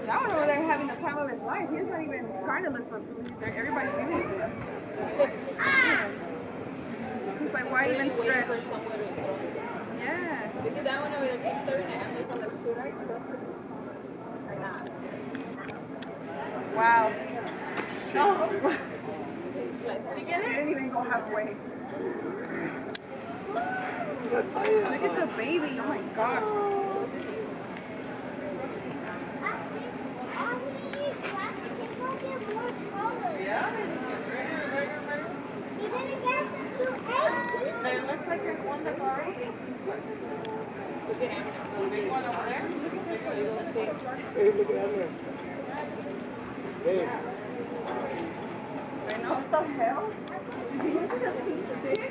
Y'all know they're having the time of his life. He's not even trying to look for food. Everybody's giving it to him. He's like, why even stretch? Yeah. Because that one over there keeps staring at him from the food, right? Or not. Wow. Oh. Did you get it? He didn't even go halfway. Look at the baby. Oh my gosh. It looks like there's one that's already. Look at him. The big one over there. Hey, look at him. Hey. I know. What the hell? Did you use it as a stick?